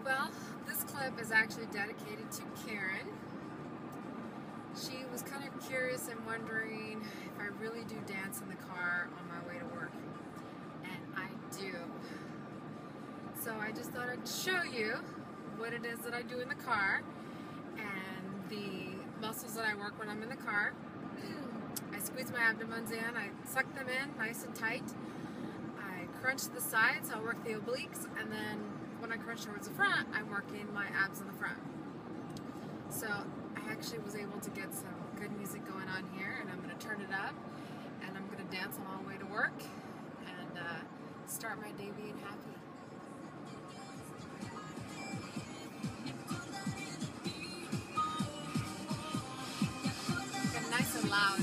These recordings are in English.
Well, this clip is actually dedicated to Karen. She was kind of curious and wondering if I really do dance in the car on my way to work. And I do. So I just thought I'd show you what it is that I do in the car and the muscles that I work when I'm in the car. I squeeze my abdomens in, I suck them in nice and tight. I crunch the sides, I'll work the obliques, and then when I crunch towards the front, I'm working my abs in the front. So I actually was able to get some good music going on here, and I'm going to turn it up, and I'm going to dance on my way to work, and start my day being happy. Get nice and loud.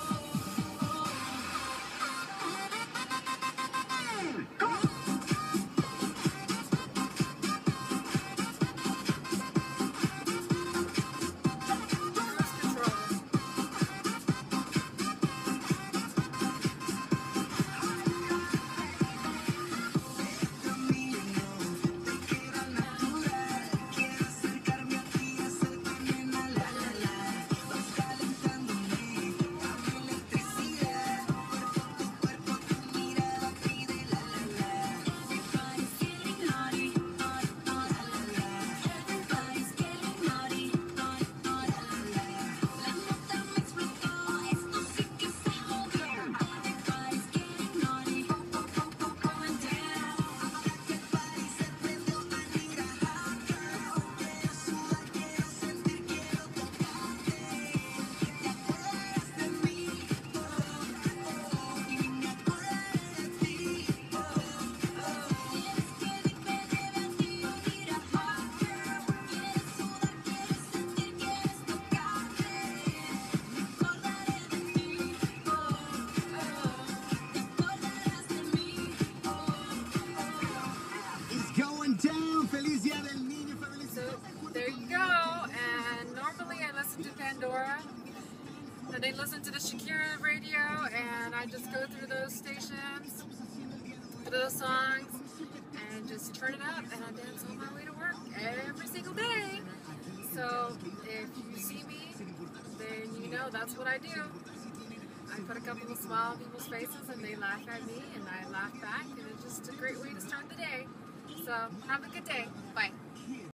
So there you go, and normally I listen to Pandora, and I listen to the Shakira radio, and I just go through those stations, those songs, and just turn it up, and I dance on my way to work every single day. So if you see me, then you know that's what I do. I put a couple of smile on people's faces, and they laugh at me, and I laugh back, and it's just a great way to start the day. So have a good day. Bye.